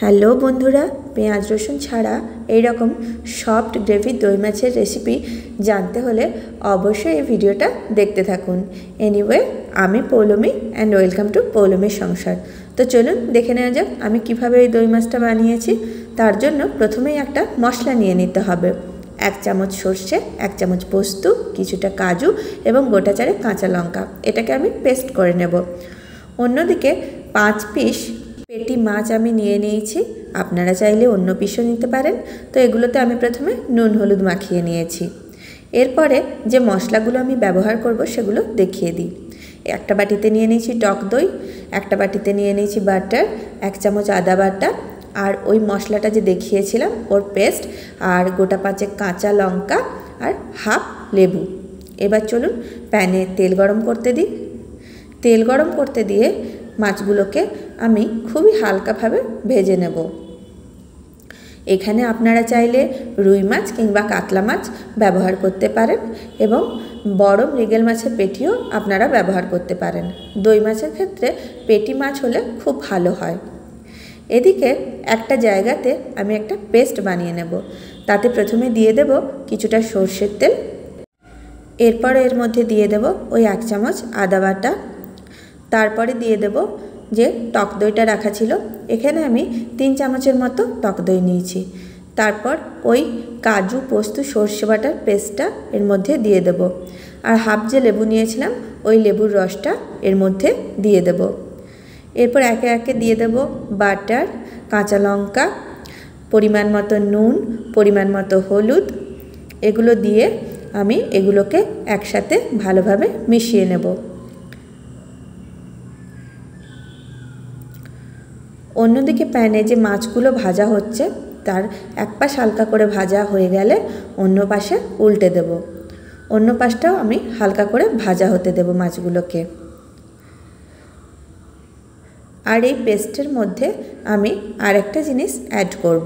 Hello বন্ধুরা, পেঁয়াজ রসুন ছাড়া এইরকম সফট গ্রেভি দই মাছের রেসিপি জানতে হলে অবশ্যই এই ভিডিওটা দেখতে থাকুন। এনিওয়ে, আমি পৌলমি অ্যান্ড ওয়েলকাম টু পৌলমির সংসার। তো চলুন দেখে নেওয়া যাক আমি কিভাবে এই দই মাছটা বানিয়েছি। তার জন্য প্রথমেই একটা মশলা নিয়ে নিতে হবে। 1 চামচ সর্ষে, 1 চামচ পোস্ত, কিছুটা কাজু এবং গোটা চারে কাঁচা লঙ্কা। এটাকে আমি পেস্ট করে নেব। অন্যদিকে 5 পিস পেটি মাছ আমি নিয়ে নিয়েছি। আপনারা চাইলে অন্য পিসও নিতে পারেন। তো এগুলোতে আমি প্রথমে নুন হলুদ মাখিয়ে নিয়েছি। এরপরে যে মশলাগুলো আমি ব্যবহার করব সেগুলো দেখিয়ে দিই। একটা বাটিতে নিয়ে নিয়েছি টক দই, একটা বাটিতে নিয়ে নিয়েছি বাটার, 1 চামচ আদা বাটা, আর ওই মশলাটা যে দেখিয়েছিলাম ওর পেস্ট, আর গোটা 5 কাঁচা লঙ্কা, আর হাফ লেবু। এবার চলুন প্যানে তেল গরম করতে দিই। তেল গরম করতে দিয়ে মাছগুলোকে আমি খুবই হালকাভাবে ভেজে নেব। এখানে আপনারা চাইলে রুই মাছ কিংবা কাতলা মাছ ব্যবহার করতে পারেন এবং বড় মৃগেল মাছের পেটিও আপনারা ব্যবহার করতে পারেন। দই মাছের ক্ষেত্রে পেটি মাছ হলে খুব ভালো হয়। এদিকে একটা জায়গাতে আমি একটা পেস্ট বানিয়ে নেব। তাতে প্রথমে দিয়ে দেব কিছুটা সর্ষের তেল। এরপরে এর মধ্যে দিয়ে দেব ওই 1 চামচ আদা বাটা। তারপরে দিয়ে দেব যে টক দইটা রাখা ছিল, এখানে আমি 3 চামচের মতো টক দই নিয়েছি। তারপর ওই কাজু পোস্ত সর্ষে বাটার পেস্টটা এর মধ্যে দিয়ে দেব, আর হাফ যে লেবু নিয়েছিলাম ওই লেবুর রসটা এর মধ্যে দিয়ে দেব। এরপর একে একে দিয়ে দেব বাটার, কাঁচা লঙ্কা, পরিমাণ মতো নুন, পরিমাণ মতো হলুদ। এগুলো দিয়ে আমি এগুলোকে একসাথে ভালোভাবে মিশিয়ে নেব। অন্যদিকে প্যানে যে মাছগুলো ভাজা হচ্ছে তার এক পাশ হালকা করে ভাজা হয়ে গেলে অন্য পাশে উল্টে দেব। অন্য পাশটাও আমি হালকা করে ভাজা হতে দেব মাছগুলোকে। আর এই পেস্টের মধ্যে আমি আরেকটা জিনিস অ্যাড করব।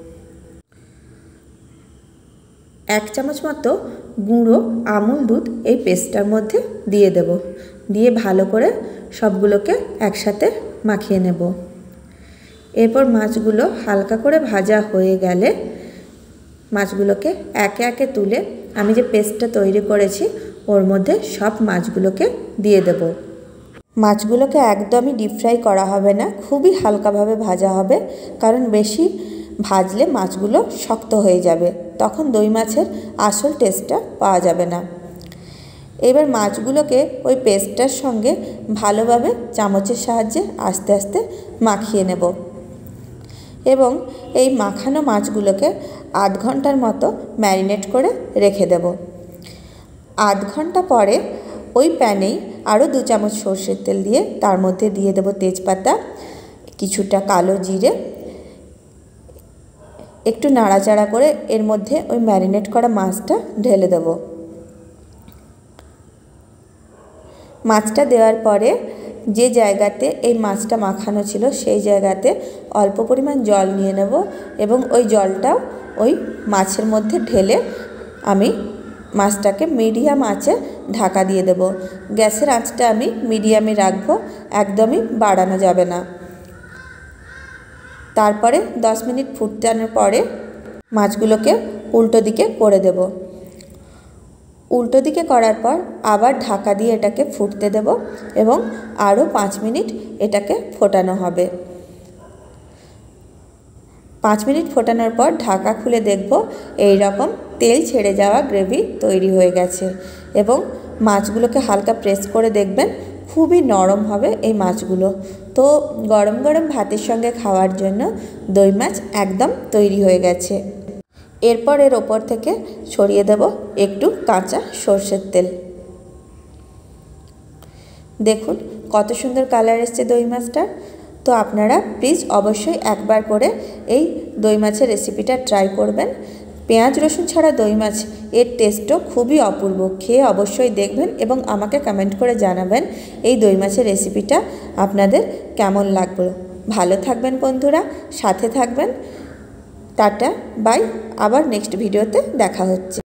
1 চামচ মতো গুঁড়ো আমুল দুধ এই পেস্টটার মধ্যে দিয়ে দেব। দিয়ে ভালো করে সবগুলোকে একসাথে মাখিয়ে নেব। এরপর মাছগুলো হালকা করে ভাজা হয়ে গেলে মাছগুলোকে একে একে তুলে আমি যে পেস্টটা তৈরি করেছি ওর মধ্যে সব মাছগুলোকে দিয়ে দেব। মাছগুলোকে একদমই ডিপ ফ্রাই করা হবে না, খুবই হালকাভাবে ভাজা হবে, কারণ বেশি ভাজলে মাছগুলো শক্ত হয়ে যাবে, তখন দই মাছের আসল টেস্টটা পাওয়া যাবে না। এবার মাছগুলোকে ওই পেস্টটার সঙ্গে ভালোভাবে চামচের সাহায্যে আস্তে আস্তে মাখিয়ে নেব এবং এই মাখানো মাছগুলোকে আধ ঘন্টার মতো ম্যারিনেট করে রেখে দেব। আধ ঘন্টা পরে ওই প্যানেই আরও 2 চামচ সর্ষের তেল দিয়ে তার মধ্যে দিয়ে দেব তেজপাতা, কিছুটা কালো জিরে। একটু নাড়াচাড়া করে এর মধ্যে ওই ম্যারিনেট করা মাছটা ঢেলে দেব। মাছটা দেওয়ার পরে যে জায়গাতে এই মাছটা মাখানো ছিল সেই জায়গাতে অল্প পরিমাণ জল নিয়ে নেব এবং ওই জলটা ওই মাছের মধ্যে ঢেলে আমি মাছটাকে মিডিয়াম আঁচে ঢাকা দিয়ে দেব। গ্যাসের আঁচটা আমি মিডিয়ামে রাখবো, একদমই বাড়ানো যাবে না। তারপরে 10 মিনিট ফুটানোর পরে মাছগুলোকে উল্টো দিকে করে দেব। উল্টো দিকে করার পর আবার ঢাকা দিয়ে এটাকে ফুটতে দেব এবং আরও 5 মিনিট এটাকে ফোটানো হবে। 5 মিনিট ফোটানোর পর ঢাকা খুলে দেখব এই রকম তেল ছেড়ে যাওয়া গ্রেভি তৈরি হয়ে গেছে এবং মাছগুলোকে হালকা প্রেস করে দেখবেন খুবই নরম হবে এই মাছগুলো। তো গরম গরম ভাতের সঙ্গে খাওয়ার জন্য দই মাছ একদম তৈরি হয়ে গেছে। এরপর এর ওপর থেকে ছড়িয়ে দেব একটু কাঁচা সর্ষের তেল। দেখুন কত সুন্দর কালার এসছে দই মাছটার। তো আপনারা প্লিজ অবশ্যই একবার করে এই দই মাছের রেসিপিটা ট্রাই করবেন। পেঁয়াজ রসুন ছাড়া দই মাছ এর টেস্টও খুবই অপূর্ব। খেয়ে অবশ্যই দেখবেন এবং আমাকে কমেন্ট করে জানাবেন এই দই মাছের রেসিপিটা আপনাদের কেমন লাগলো। ভালো থাকবেন বন্ধুরা, সাথে থাকবেন। টাটা বাই, আবার নেক্সট ভিডিওতে দেখা হচ্ছে।